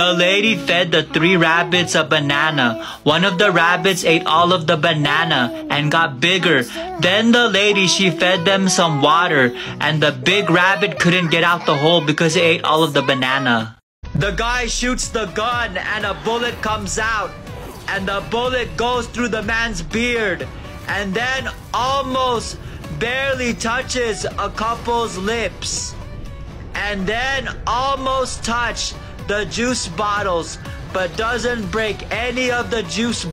The lady fed the 3 rabbits a banana. One of the rabbits ate all of the banana and got bigger. Then the lady, she fed them some water, and the big rabbit couldn't get out the hole because it ate all of the banana. The guy shoots the gun and a bullet comes out, and the bullet goes through the man's beard and then almost barely touches a couple's lips, and then almost touch the juice bottles but doesn't break any of the juice